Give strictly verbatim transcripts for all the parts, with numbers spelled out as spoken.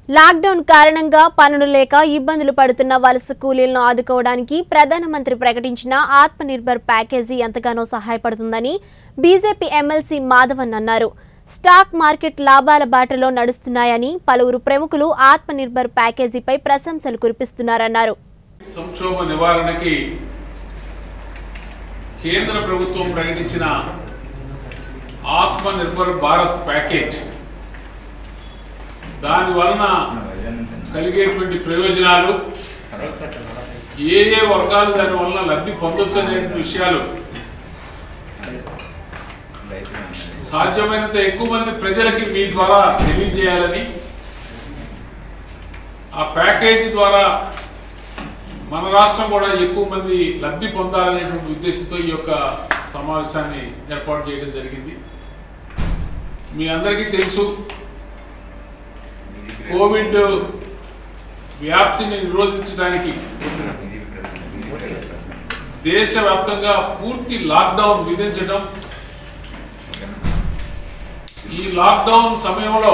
Lockdown కారణంగా పనులు లేక ఇబ్బందులు పడుతున్న వలస కూలీలను ఆదుకోవడానికి ప్రధానమంత్రి ప్రకటించిన ఆత్మనిర్భర్ ప్యాకేజీ ఎంతగానో సహాయపడుతుందని బీజేపీ ఎమ్మెల్సీ మాధవన్ అన్నారు. స్టాక్ మార్కెట్ లాభాల బాటలో నడుస్తున్నాయని పలువురు ప్రముఖులు ఆత్మనిర్భర్ ప్యాకేజీపై ప్రశంసలు కురిపిస్తున్నారన్నారు. సంక్షోభ నివారణకి కేంద్ర ప్రభుత్వం ప్రకటించిన ఆత్మనిర్భర్ భారత్ ప్యాకేజ్ దాని వలన కలిగేటువంటి ప్రయోజనాలు ఏ ఏ వర్గాలు దాని వలన లబ్ధి పొందొచ్చు అనే విషయాలు సాధ్యమైనంత ఎక్కువ మంది ప్రజలకి మీ ద్వారా తెలియజేయాలని, ఆ ప్యాకేజ్ ద్వారా మన రాష్ట్రం కూడా ఎక్కువ మంది లబ్ధి పొందాలనేటువంటి ఉద్దేశంతో ఈ యొక్క సమావేశాన్ని ఏర్పాటు చేయడం జరిగింది. మీ అందరికీ తెలుసు, కోవిడ్ వ్యాప్తిని నిరోధించడానికి దేశవ్యాప్తంగా పూర్తి లాక్డౌన్ విధించడం, ఈ లాక్డౌన్ సమయంలో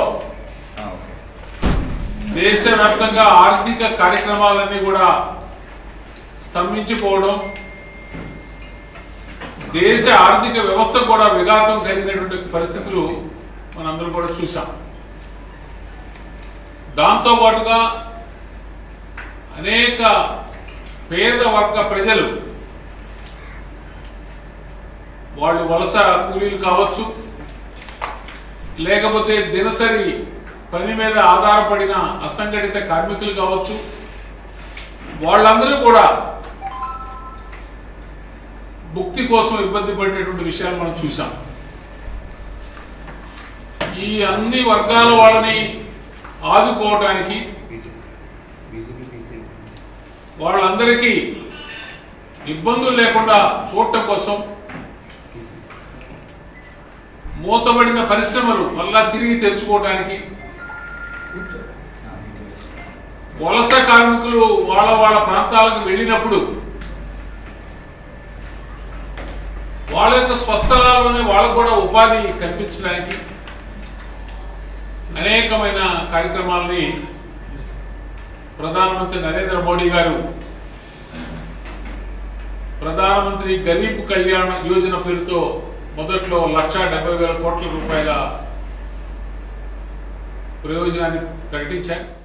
దేశవ్యాప్తంగా ఆర్థిక కార్యక్రమాలన్నీ కూడా స్తంభించిపోవడం, దేశ ఆర్థిక వ్యవస్థ కూడా విఘాతం కలిగినటువంటి పరిస్థితులు మనందరం కూడా చూసాం. దాంతోపాటుగా అనేక పేద వర్గ ప్రజలు, వాళ్ళు వలస కూలీలు కావచ్చు, లేకపోతే దినసరి పని మీద ఆధారపడిన అసంఘటిత కార్మికులు కావచ్చు, వాళ్ళందరూ కూడా ముక్తి కోసం ఇబ్బంది పడినటువంటి విషయాలు మనం చూసాం. ఈ అన్ని వర్గాల వాళ్ళని ఆదుకోవటానికి, వాళ్ళందరికీ ఇబ్బందులు లేకుండా చూడటం కోసం మూతబడిన పరిశ్రమలు మళ్ళా తిరిగి తెరుచుకోవడానికి, వలస కార్మికులు వాళ్ళ వాళ్ళ ప్రాంతాలకు వెళ్ళినప్పుడు వాళ్ళ యొక్క స్వస్థలాల్లోనే వాళ్ళకు కూడా ఉపాధి కల్పించడానికి అనేకమైన కార్యక్రమాలని ప్రధానమంత్రి నరేంద్ర మోడీ గారు ప్రధానమంత్రి గరీబ్ కళ్యాణ్ యోజన పేరుతో మొదట్లో లక్ష డెబ్బై వేల కోట్ల రూపాయల ప్రయోజనాన్ని ప్రకటించారు.